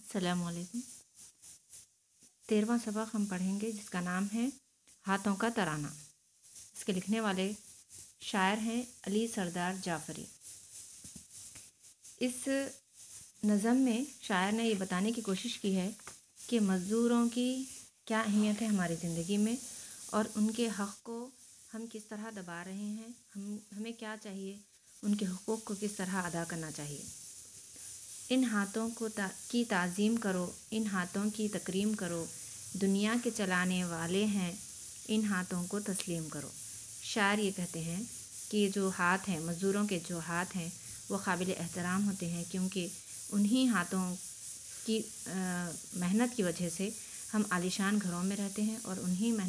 अस्सलाम वालेकुम। 13वां सबक हम पढ़ेंगे जिसका नाम है हाथों का तराना। इसके लिखने वाले शायर हैं अली सरदार जाफ़री। इस नज़म में शायर ने ये बताने की कोशिश की है कि मज़दूरों की क्या अहमियत है हमारी ज़िंदगी में और उनके हक़ को हम किस तरह दबा रहे हैं। हमें क्या चाहिए, उनके हुकूक़ को किस तरह अदा करना चाहिए। इन हाथों की ताज़ीम करो, इन हाथों की तकरीम करो, दुनिया के चलाने वाले हैं, इन हाथों को तस्लीम करो। शायर ये कहते हैं कि ये जो हाथ हैं, मज़दूरों के जो हाथ हैं वो काबिल एहतराम होते हैं, क्योंकि उन्हीं हाथों की मेहनत की वजह से हम आलीशान घरों में रहते हैं और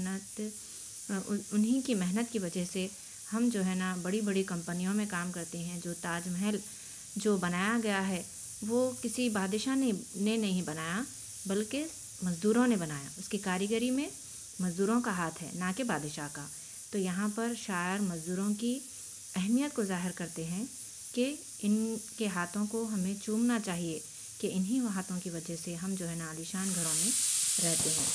उन्हीं की मेहनत की वजह से हम जो है ना बड़ी बड़ी कंपनियों में काम करते हैं। जो ताजमहल जो बनाया गया है वो किसी बादशाह ने नहीं बनाया, बल्कि मज़दूरों ने बनाया। उसकी कारीगरी में मज़दूरों का हाथ है, ना कि बादशाह का। तो यहाँ पर शायर मज़दूरों की अहमियत को ज़ाहिर करते हैं कि इनके हाथों को हमें चूमना चाहिए, कि इन्हीं हाथों की वजह से हम जो है ना आलीशान घरों में रहते हैं।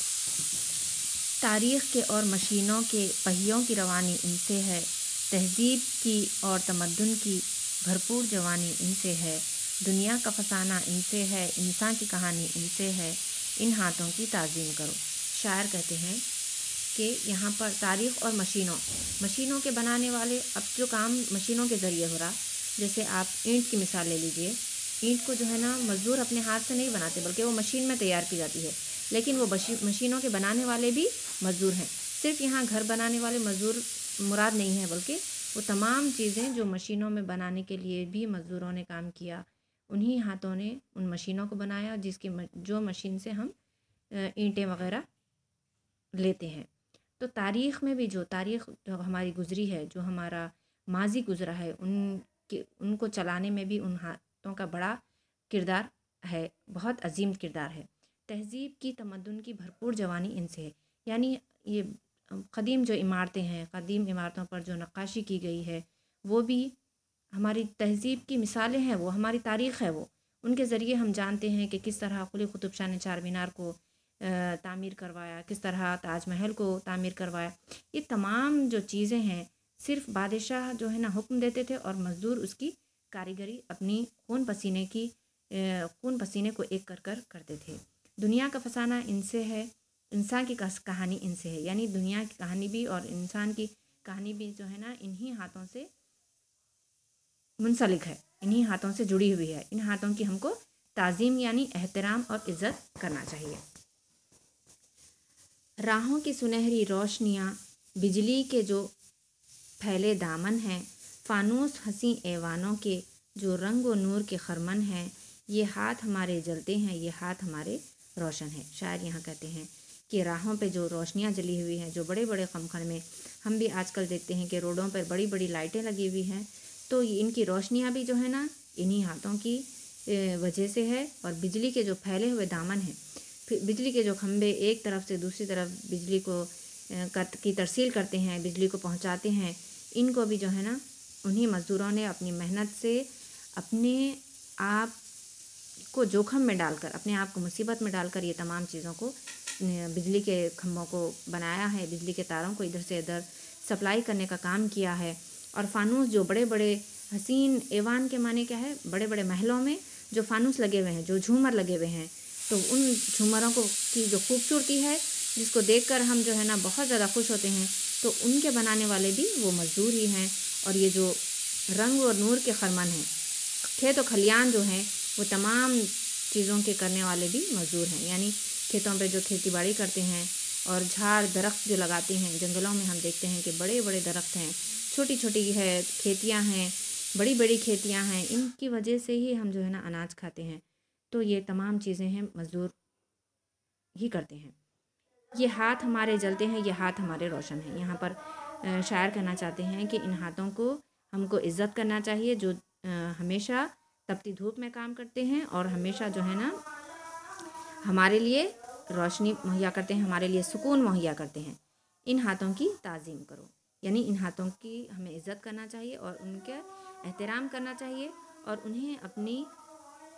तारीख़ के और मशीनों के पहियों की रवानी इनसे है, तहज़ीब की और तमद्दुन की भरपूर जवानी इनसे है, दुनिया का फसाना इनसे है, इंसान की कहानी इनसे है, इन हाथों की ताज़ीम करो। शायर कहते हैं कि यहाँ पर तारीख़ और मशीनों के बनाने वाले, अब जो काम मशीनों के ज़रिए हो रहा, जैसे आप ईंट की मिसाल ले लीजिए। ईंट को जो है ना मज़दूर अपने हाथ से नहीं बनाते, बल्कि वो मशीन में तैयार की जाती है। लेकिन वो मशीनों के बनाने वाले भी मज़दूर हैं। सिर्फ यहाँ घर बनाने वाले मज़दूर मुराद नहीं है, बल्कि वो तमाम चीज़ें जो मशीनों में बनाने के लिए भी मज़दूरों ने काम किया, उन्हीं हाथों ने उन मशीनों को बनाया, जो मशीन से हम ईंटें वग़ैरह लेते हैं। तो तारीख़ में भी जो हमारी गुज़री है, जो हमारा माज़ी गुज़रा है, उनको चलाने में भी उन हाथों का बड़ा किरदार है, बहुत अजीम किरदार है। तहज़ीब की, तमद्दुन की भरपूर जवानी इनसे है। यानी ये क़दीम जो इमारतें हैं, क़दीम इमारतों पर जो नक्काशी की गई है, वो भी हमारी तहज़ीब की मिसालें हैं, वो हमारी तारीख़ है। वो उनके ज़रिए हम जानते हैं कि किस तरह कुली कुतुब शाह ने चार मीनार को तामीर करवाया, किस तरह ताजमहल को तामीर करवाया। ये तमाम जो चीज़ें हैं, सिर्फ बादशाह जो है ना हुक्म देते थे और मज़दूर उसकी कारीगरी अपनी खून पसीने को एक कर करते थे। दुनिया का फसाना इनसे है, इंसान की कहानी इनसे है। यानी दुनिया की कहानी भी और इंसान की कहानी भी जो है ना इन्हीं हाथों से मुंसलिक है, इन्हीं हाथों से जुड़ी हुई है। इन हाथों की हमको ताज़ीम यानी एहतराम और इज़्ज़त करना चाहिए। राहों की सुनहरी रोशनियाँ, बिजली के जो फैले दामन हैं, फ़ानूस हंसी ऐवानों के जो रंग व नूर के खरमन हैं, ये हाथ हमारे जलते हैं, ये हाथ हमारे रोशन हैं। शायर यहाँ कहते हैं कि राहों पे जो रोशनियाँ जली हुई हैं, जो बड़े बड़े खमखर में हम भी आजकल देखते हैं कि रोडों पर बड़ी बड़ी लाइटें लगी हुई हैं, तो इनकी रोशनियाँ भी जो है ना इन्हीं हाथों की वजह से है। और बिजली के जो फैले हुए दामन हैं, बिजली के जो खंभे एक तरफ से दूसरी तरफ बिजली को की तरसील करते हैं, बिजली को पहुंचाते हैं, इनको भी जो है ना उन्हीं मज़दूरों ने अपनी मेहनत से अपने आप को जोखम में डालकर, अपने आप को मुसीबत में डालकर ये तमाम चीज़ों को, बिजली के खंभों को बनाया है, बिजली के तारों को इधर से इधर सप्लाई करने का काम किया है। और फ़ानूस जो बड़े बड़े हसीन ऐवान के माने क्या है, बड़े बड़े महलों में जो फ़ानूस लगे हुए हैं, जो झूमर लगे हुए हैं, तो उन झूमरों को की जो खूबसूरती है, जिसको देखकर हम जो है ना बहुत ज़्यादा खुश होते हैं, तो उनके बनाने वाले भी वो मज़दूर ही हैं। और ये जो रंग और नूर के खरमन हैं, खेत और खलियान जो हैं, वो तमाम चीज़ों के करने वाले भी मज़दूर हैं। यानी खेतों पे जो खेती बाड़ी करते हैं और झाड़ दरख्त जो लगाते हैं, जंगलों में हम देखते हैं कि बड़े बड़े दरख्त हैं, छोटी छोटी है खेतियाँ हैं, बड़ी बड़ी खेतियाँ हैं, इनकी वजह से ही हम जो है ना अनाज खाते हैं। तो ये तमाम चीज़ें हैं, मज़दूर ही करते हैं। ये हाथ हमारे जलते हैं, ये हाथ हमारे रोशन हैं। यहाँ पर शायर कहना चाहते हैं कि इन हाथों को हमको इज़्ज़त करना चाहिए, जो हमेशा तपती धूप में काम करते हैं और हमेशा जो है ना हमारे लिए रोशनी मुहैया करते हैं, हमारे लिए सुकून मुहैया करते हैं। इन हाथों की ताज़ीम करो, यानी इन हाथों की हमें इज़्ज़त करना चाहिए और उनके एहतराम करना चाहिए और उन्हें अपनी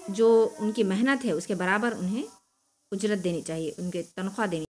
جو ان کی محنت ہے اس کے برابر انہیں اجرت دینی چاہیے، ان کے تنخواہ دینی